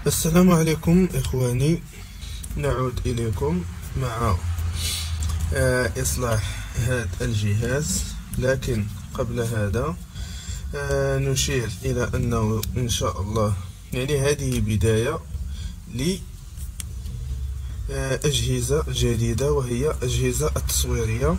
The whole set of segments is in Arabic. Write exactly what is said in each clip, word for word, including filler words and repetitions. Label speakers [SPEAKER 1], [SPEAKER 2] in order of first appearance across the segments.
[SPEAKER 1] السلام عليكم إخواني، نعود إليكم مع آه، إصلاح هذا الجهاز. لكن قبل هذا آه، نشير إلى أنه إن شاء الله يعني هذه بداية لأجهزة جديدة، وهي أجهزة التصويرية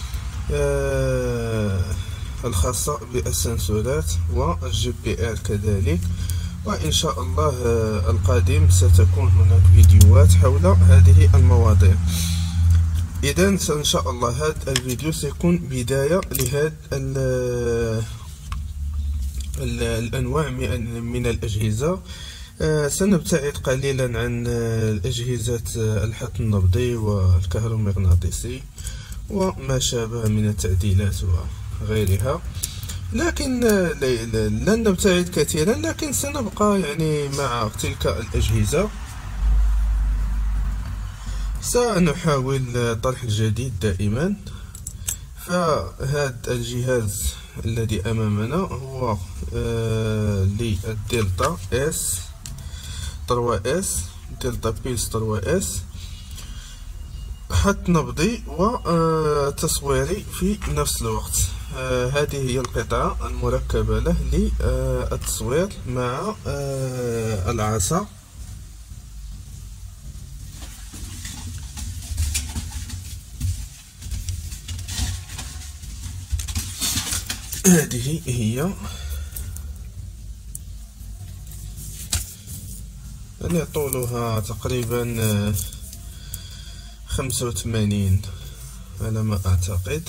[SPEAKER 1] آه، الخاصة بالسنسورات والجي بي ار كذلك. وإن شاء الله القادم ستكون هناك فيديوهات حول هذه المواضيع. إذا إن شاء الله هذا الفيديو سيكون بداية لهذا الأنواع من الأجهزة. سنبتعد قليلا عن الأجهزة الحث النبضي والكهرومغناطيسي وما شابه من التعديلات وغيرها، لكن لن نبتعد كثيرا، لكن سنبقى يعني مع تلك الأجهزة. سنحاول طرح الجديد دائما. فهذا الجهاز الذي أمامنا هو للدلتا اس ثلاثة اس دلتا بيلز ثلاثة اس، حث نبضي وتصويري في نفس الوقت. آه هذه هي القطعة المركبة له للتصوير مع آه العصا. هذه هي يعني طولها تقريبا آه خمسة وثمانين على ما أعتقد.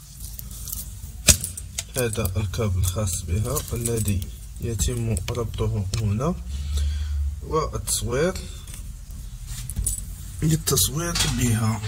[SPEAKER 1] هذا الكابل الخاص بها الذي يتم ربطه هنا، والتصوير للتصوير بها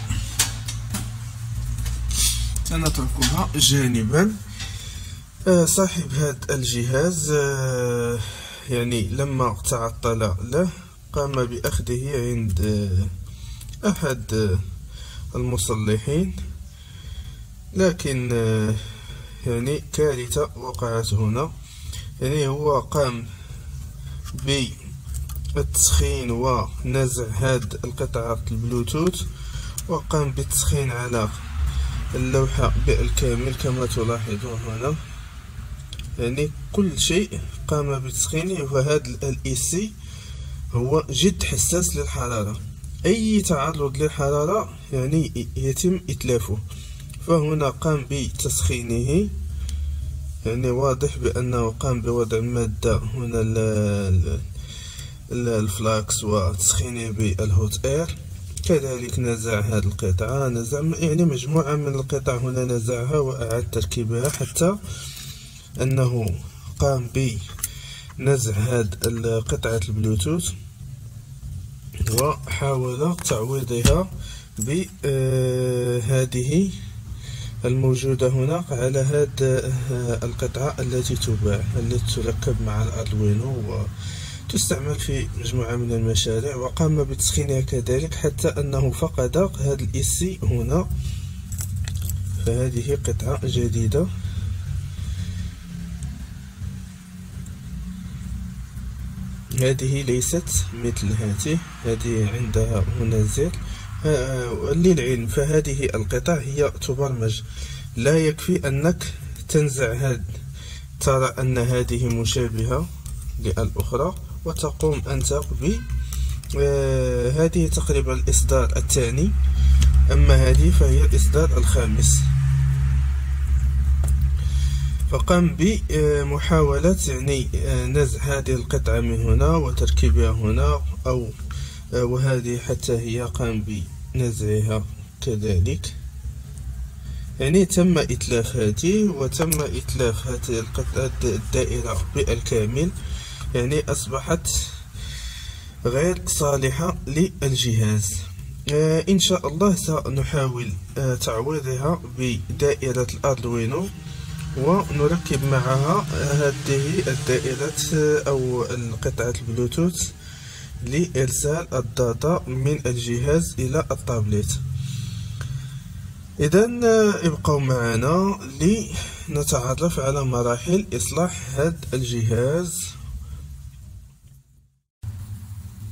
[SPEAKER 1] سنتركها جانبا. صاحب هذا الجهاز يعني لما تعطل له قام بأخذه عند أحد المصلحين، لكن يعني كارثة وقعت هنا. يعني هو قام بالتسخين ونزع هاد القطعة البلوتوث، وقام بالتسخين على اللوحة بالكامل كما تلاحظون هنا. يعني كل شيء قام بتسخينه. وهذا الاي سي هو جد حساس للحرارة، أي تعرض للحرارة يعني يتم إتلافه. فهنا قام بتسخينه، يعني واضح بأنه قام بوضع مادة هنا الفلاكس وتسخينه بالهوت اير. كذلك نزع هذه القطعة، نزع يعني مجموعة من القطع هنا نزعها وأعاد تركيبها، حتى أنه قام بنزع هذه القطعة البلوتوث وحاول تعويضها بهذه الموجودة هنا على هذه القطعة التي تباع، التي تركب مع الأردوينو وتستعمل في مجموعة من المشاريع. وقام بتسخينها كذلك حتى أنه فقد هذا الاي سي هنا. فهذه قطعة جديدة. هذه ليست مثل هذه، هذه عندها هنا زر. آه للعلم فهذه القطع هي تبرمج، لا يكفي أنك تنزع هذا، ترى أن هذه مشابهة للأخرى وتقوم أنت ب آه هذه تقريبا الإصدار الثاني، أما هذه فهي الإصدار الخامس. فقام بمحاولة يعني نزع هذه القطعة من هنا وتركيبها هنا، أو وهذه حتى هي قام بنزعها كذلك. يعني تم إتلاف هذه، وتم إتلاف هذه القطعة الدائرة بالكامل، يعني أصبحت غير صالحة للجهاز. إن شاء الله سنحاول تعويضها بدائرة الأردوينو، ونركب معها هذه الدائرة أو القطعة البلوتوث لإرسال الداتا من الجهاز إلى التابلت. إذن ابقوا معنا لنتعرف على مراحل إصلاح هذا الجهاز.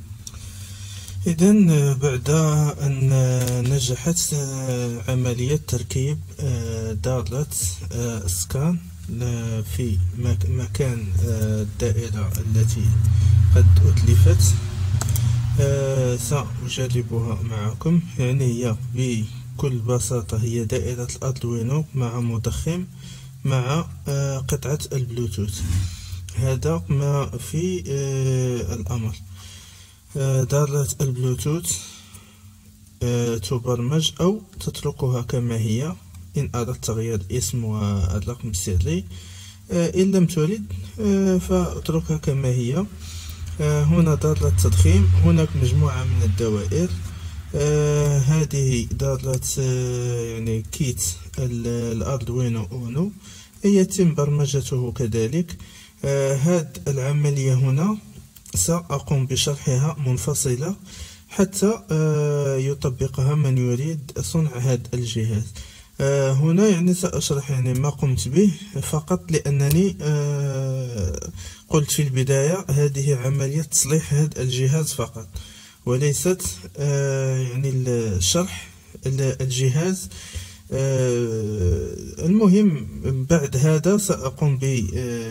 [SPEAKER 1] إذن بعد أن نجحت عملية تركيب دالة سكان في مكان الدائرة التي قد أتلفت، سأجربها معكم. يعني هي بكل بساطة هي دائرة الأردوينو مع مضخم مع قطعة البلوتوث. هذا ما في الأمر. دالة البلوتوث تبرمج أو تتركها كما هي إن أردت تغيير الاسم والرقم السري. إن لم تريد فاتركها كما هي. هنا دالة تضخيم، هناك مجموعة من الدوائر. هذه دالة يعني كيت الأردوينو أونو، يتم برمجته كذلك. هذه العملية هنا سأقوم بشرحها منفصلة حتى يطبقها من يريد صنع هذا الجهاز. هنا يعني سأشرح يعني ما قمت به فقط، لأنني قلت في البداية هذه عملية تصليح هذا الجهاز فقط، وليست يعني الشرح الجهاز. المهم بعد هذا سأقوم ب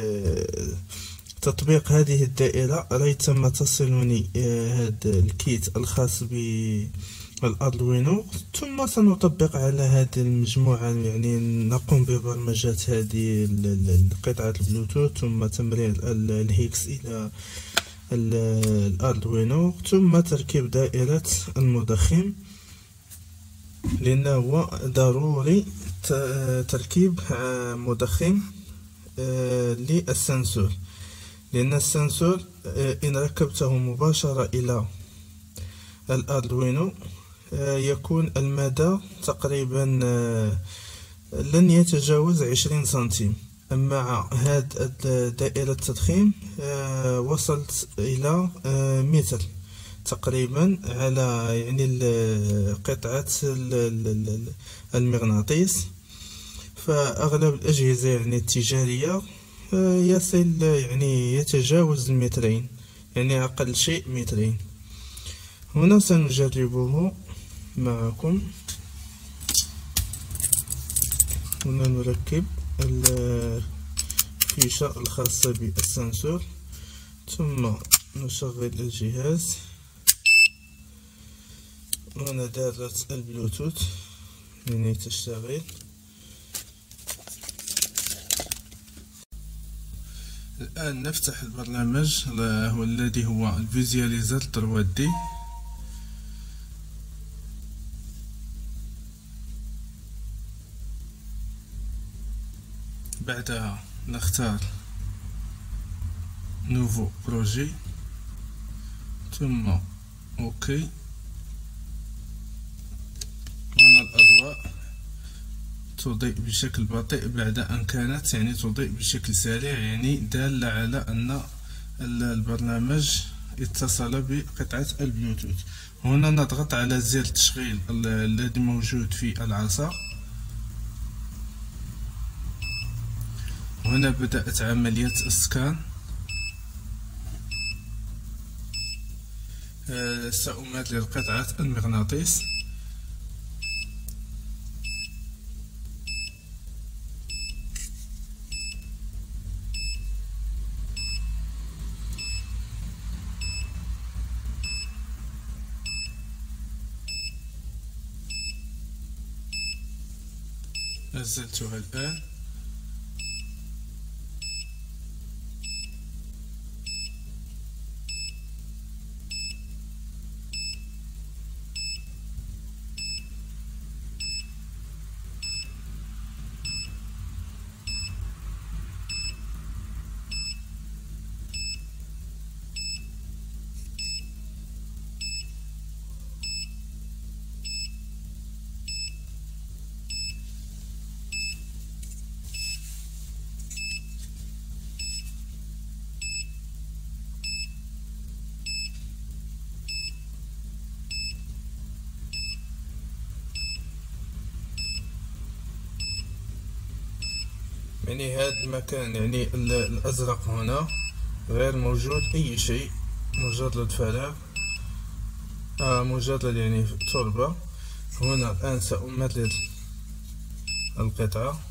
[SPEAKER 1] تطبيق هذه الدائرة ريثما تصلني هذا الكيت الخاص بالأردوينو، ثم سنطبق على هذه المجموعة، يعني نقوم ببرمجة هذه قطعة البلوتوث ثم تمرير الهيكس إلى الأردوينو ثم تركيب دائرة المضخم، لأنه هو ضروري تركيب مضخم للسنسور، لأن السنسور إن ركبته مباشرة إلى الأردوينو يكون المدى تقريبا لن يتجاوز عشرين سنتيم. مع هاد دائرة التضخيم وصلت إلى متر تقريبا على يعني قطعة المغناطيس. فأغلب الأجهزة يعني التجارية يصل يعني يتجاوز المترين، يعني أقل شيء مترين. هنا سنجربه معكم. هنا نركب الفيشة الخاصة بالسنسور ثم نشغل الجهاز. هنا دالة البلوتوث يعني تشتغل. الآن نفتح البرنامج هو الذي هو الفيزياليزر ثري دي. بعدها نختار نوفو بروجي ثم اوكي. هنا الأضواء تضيء بشكل بطيء بعد أن كانت يعني تضيء بشكل سريع، يعني دالة على أن البرنامج اتصل بقطعة البلوتوث. هنا نضغط على زر تشغيل الذي موجود في العصا. هنا بدأت عملية السكان. سأمرر قطعة المغناطيس. نزلتها الآن. يعني هذا المكان يعني الأزرق هنا غير موجود أي شيء، مجرد فراغ. آه مجرد يعني تربة. هنا الآن سأمرر القطعة.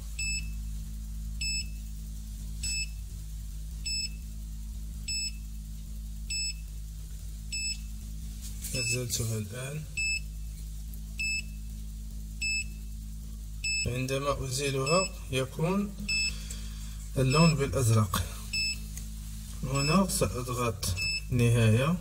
[SPEAKER 1] أزلتها الآن. عندما أزيلها يكون اللون بالأزرق. هنا سأضغط نهاية،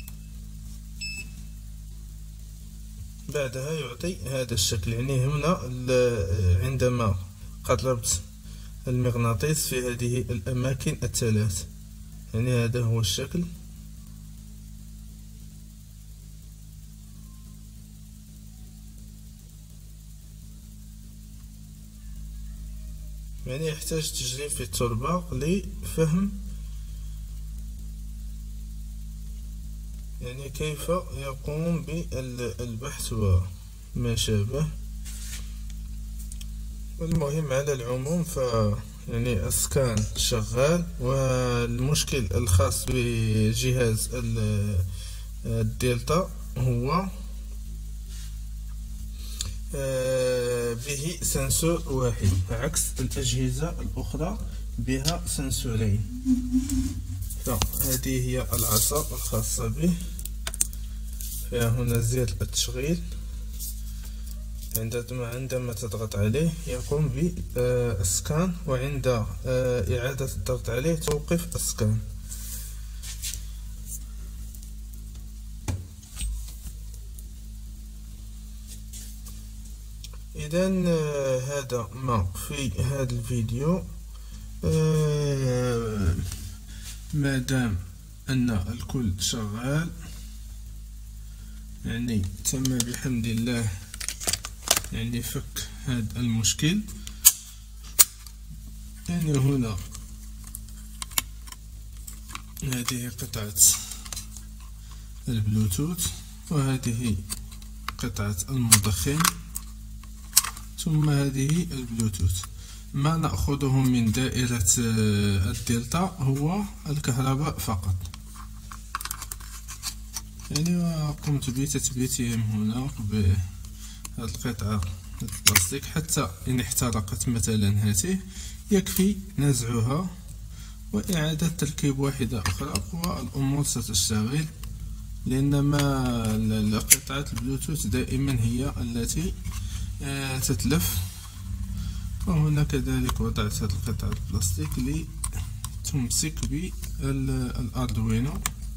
[SPEAKER 1] بعدها يعطي هذا الشكل. يعني هنا عندما قربت المغناطيس في هذه الأماكن الثلاث، يعني هذا هو الشكل. يعني يحتاج تجريب في التربة لفهم يعني كيف يقوم بالبحث وما شابه. والمهم على العموم ف يعني السكان شغال، والمشكل الخاص بجهاز الدلتا هو به سنسور واحد، عكس الأجهزة الأخرى بها سنسورين. فهذه هي العصا الخاصة به، فيها هنا زر التشغيل. عندما عندما تضغط عليه يقوم بالسكان، وعند إعادة الضغط عليه توقف السكان. إذا هذا ما في هذا الفيديو. ما دام أن الكل شغال يعني تم بحمد الله يعني فك هذا المشكل. يعني هنا هذه قطعة البلوتوث، وهذه قطعة المضخم، ثم هذه البلوتوث. ما نأخذه من دائرة الدلتا هو الكهرباء فقط. يعني قمت بتثبيتهم هنا بهذه القطعة البلاستيك، حتى إن احترقت مثلا هذه يكفي نزعها وإعادة تركيب واحدة أخرى والأمور ستشتغل. لأن ما قطعة البلوتوث دائما هي التي تتلف. وهنا كذلك وضعت هذه القطعة البلاستيك لتمسك بالأردوينو.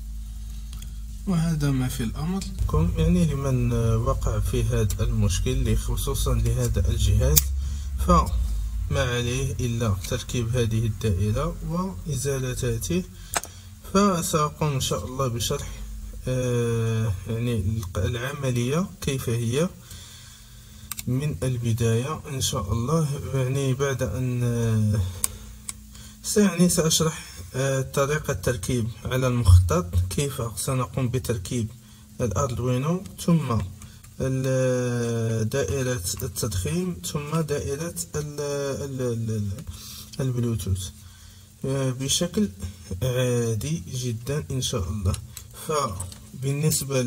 [SPEAKER 1] وهذا ما في الأمر. يعني لمن وقع في هذا المشكل خصوصا لهذا الجهاز، فما عليه إلا تركيب هذه الدائرة وإزالته. فسأقوم إن شاء الله بشرح آه يعني العملية كيف هي من البداية إن شاء الله. يعني بعد أن يعني سأشرح طريقة التركيب على المخطط، كيف سنقوم بتركيب الأردوينو، ثم دائرة التضخيم، ثم دائرة البلوتوث بشكل عادي جدا إن شاء الله. فبالنسبة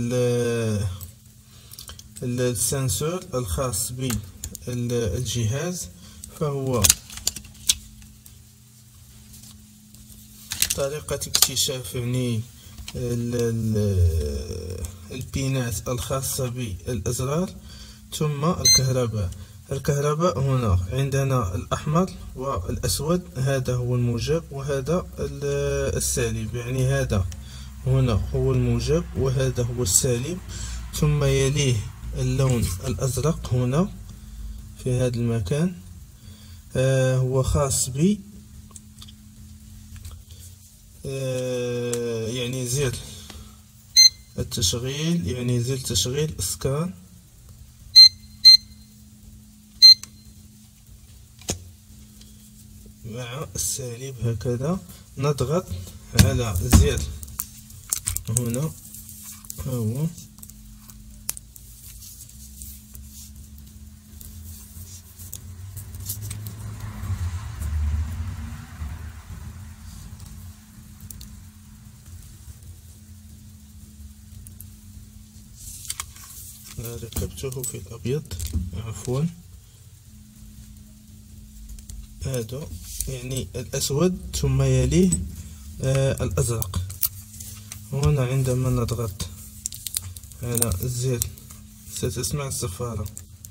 [SPEAKER 1] للسنسور الخاص بالجهاز فهو طريقة اكتشاف يعني البينات الخاصة بالأزرار، ثم الكهرباء. الكهرباء هنا عندنا الأحمر والأسود، هذا هو الموجب وهذا السالب. يعني هذا هنا هو الموجب وهذا هو السالب، ثم يليه اللون الأزرق هنا في هذا المكان. آه هو خاص ب آه يعني زر التشغيل، يعني زر تشغيل سكان. مع السالب هكذا نضغط على زر هنا، هو ركبته في الأبيض، عفوا هذا يعني الأسود ثم يليه آه الأزرق. هنا عندما نضغط على الزر ستسمع الصفارة،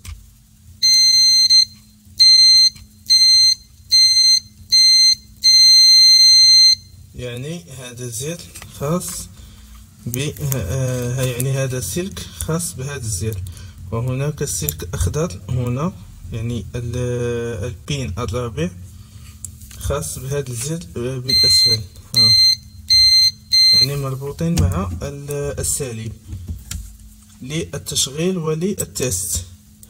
[SPEAKER 1] يعني هذا الزر خاص ب آه يعني هذا السلك خاص بهذا الزر، وهناك السلك أخضر هنا يعني البين الرابع خاص بهذا الزر بالأسفل، ها يعني مربوطين مع السالب للتشغيل وللتست.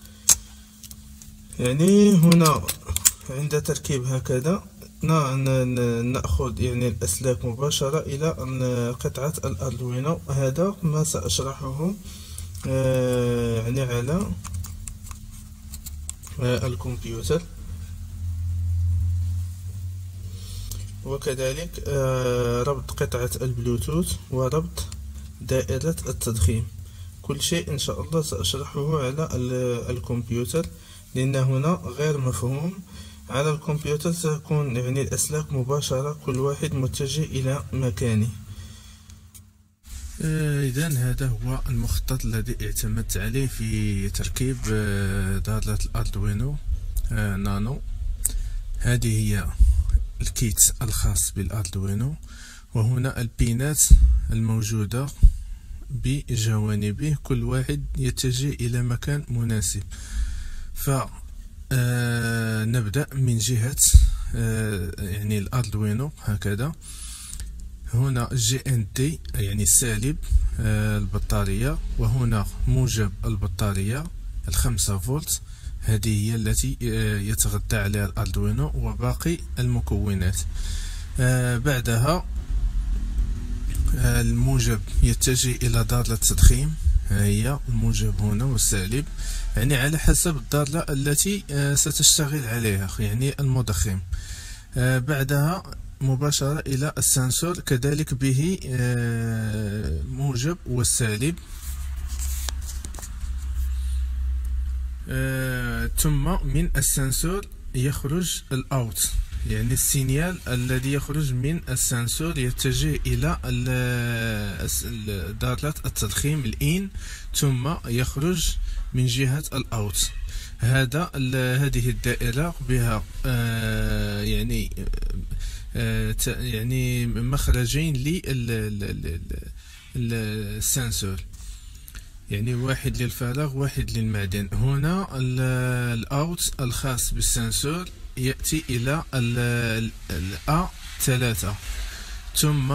[SPEAKER 1] يعني هنا عند تركيب هكذا نأخذ يعني الأسلاك مباشرة إلى قطعة الأردوينو. هذا ما سأشرحه يعني على الكمبيوتر، وكذلك ربط قطعة البلوتوث وربط دائرة التضخيم. كل شيء إن شاء الله سأشرحه على الكمبيوتر، لأن هنا غير مفهوم. على الكمبيوتر ستكون يعني الأسلاك مباشرة، كل واحد متجه إلى مكانه. إذن هذا هو المخطط الذي اعتمدت عليه في تركيب ضالة الأردوينو نانو. هذه هي الكيت الخاص بالأردوينو، وهنا البينات الموجودة بجوانبه، كل واحد يتجه إلى مكان مناسب. ف آه نبدأ من جهة آه يعني الأردوينو هكذا. هنا جي ان دي يعني سالب آه البطارية، وهنا موجب البطارية الخمسة فولت، هذه هي التي آه يتغذى عليها الأردوينو وباقي المكونات. آه بعدها آه الموجب يتجه إلى ضالة التضخيم، هي الموجب هنا والسالب، يعني على حسب الضالة التي ستشتغل عليها يعني المضخم. بعدها مباشرة إلى السنسور، كذلك به موجب والسالب. ثم من السنسور يخرج الأوت، يعني السينيال الذي يخرج من السنسور يتجه إلى ضالة التضخيم الإن، ثم يخرج من جهة الأوت. هذا هذه الدائرة بها آه يعني آه يعني مخرجين للسنسور، يعني واحد للفراغ واحد للمعدن. هنا الأوت الخاص بالسنسور يأتي إلى ال A ثلاثة، ثم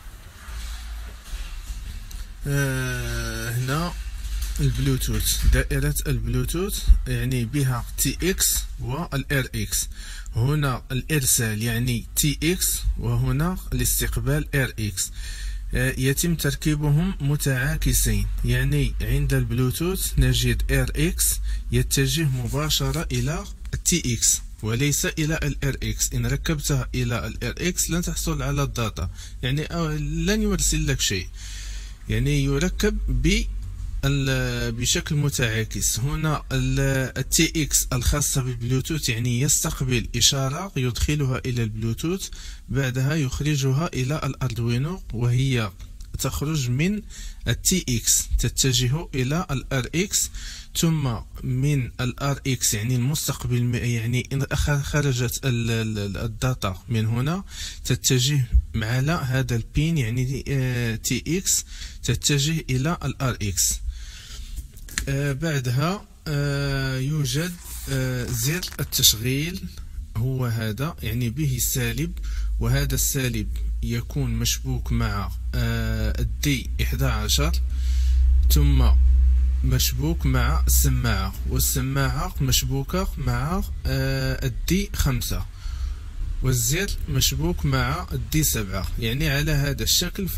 [SPEAKER 1] آه هنا البلوتوث، دائرة البلوتوث يعني بها تي اكس والار اكس. هنا الإرسال يعني تي اكس، وهنا الاستقبال ار اكس. يتم تركيبهم متعاكسين، يعني عند البلوتوث نجد ار اكس يتجه مباشرة إلى تي اكس وليس إلى الار اكس. إن ركبتها إلى الار اكس لن تحصل على الداتا، يعني لن يرسل لك شيء، يعني يركب ب بشكل متعاكس. هنا التي اكس الخاصة بالبلوتوث يعني يستقبل إشارة يدخلها إلى البلوتوث، بعدها يخرجها إلى الأردوينو، وهي تخرج من التي اكس تتجه إلى الار اكس، ثم من الار اكس يعني المستقبل، يعني إن خرجت الداتا من هنا تتجه على هذا البين يعني تي اكس تتجه إلى الار اكس. آه بعدها آه يوجد آه زر التشغيل، هو هذا يعني به السالب، وهذا السالب يكون مشبوك مع آه الدي إحدى عشر، ثم مشبوك مع السماعة، والسماعة مشبوكة مع آه الدي خمسة، والزر مشبوك مع الدي سبعة. يعني على هذا الشكل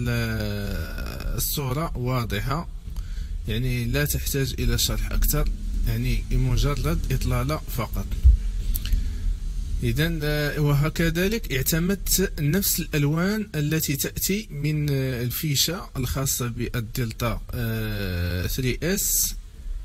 [SPEAKER 1] فالصورة واضحة، يعني لا تحتاج إلى شرح أكثر، يعني مجرد إطلالة فقط. إذن وهكذلك اعتمدت نفس الألوان التي تأتي من الفيشة الخاصة بالدلتا ثري إس،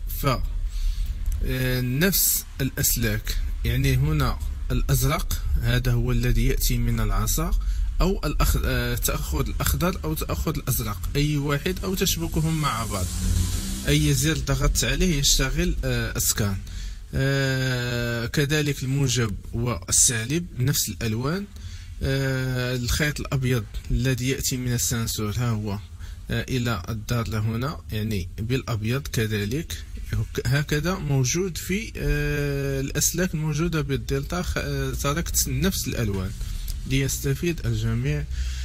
[SPEAKER 1] فنفس الأسلاك، يعني هنا الأزرق هذا هو الذي يأتي من العصا، أو الأخ... تأخذ الأخضر أو تأخذ الأزرق، أي واحد أو تشبكهم مع بعض، أي زر ضغطت عليه يشتغل اسكان. آه كذلك الموجب والسالب نفس الألوان. آه الخيط الأبيض الذي يأتي من السنسور ها هو آه إلى الدار هنا، يعني بالأبيض كذلك هكذا موجود في آه الأسلاك الموجودة بالدلتا. آه تركت نفس الألوان ليستفيد الجميع.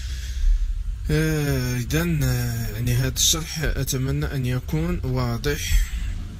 [SPEAKER 1] آه إذن آه يعني هذا الشرح أتمنى أن يكون واضح.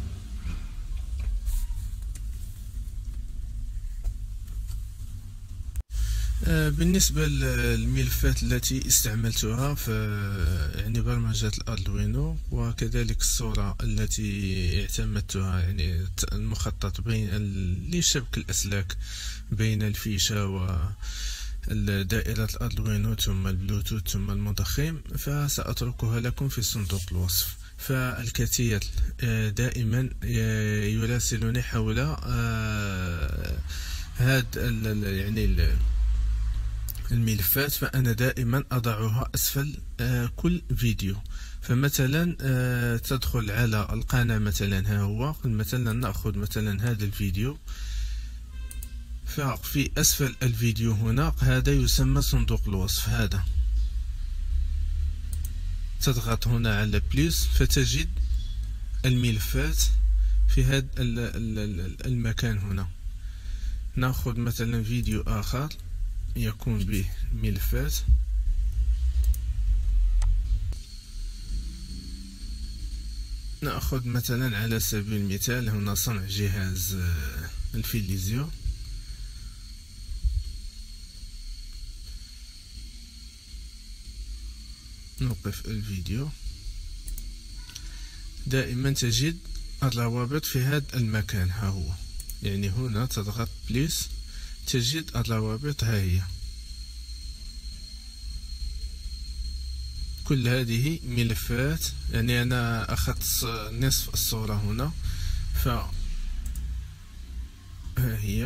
[SPEAKER 1] بالنسبة للملفات التي استعملتها في يعني برمجة الأردوينو، وكذلك الصورة التي اعتمدتها، يعني المخطط بين لشبك الأسلاك بين الفيشة ودائرة الأردوينو ثم البلوتوث ثم المضخم، فسأتركها لكم في صندوق الوصف. فالكثير دائما يراسلني حول هذا يعني الملفات، فأنا دائما أضعها أسفل آه كل فيديو. فمثلا آه تدخل على القناة مثلا، ها هو مثلا نأخذ مثلا هذا الفيديو، ففي أسفل الفيديو هنا هذا يسمى صندوق الوصف. هذا تضغط هنا على بلس فتجد الملفات في هذا المكان هنا. نأخذ مثلا فيديو آخر يكون به ملفات، نأخذ مثلا على سبيل المثال هنا صنع جهاز الفيليزيو، نوقف الفيديو. دائما تجد الروابط في هذا المكان، ها هو يعني هنا تضغط بليس تجد الروابط، ها هي. كل هذه ملفات، يعني أنا أخذت نصف الصورة هنا، ف ها هي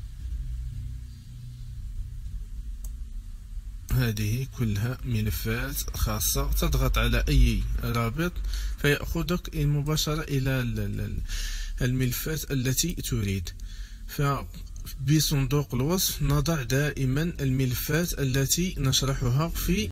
[SPEAKER 1] هذه كلها ملفات خاصة. تضغط على أي رابط فيأخذك مباشرة إلى الملفات التي تريد. ف بصندوق الوصف نضع دائما الملفات التي نشرحها في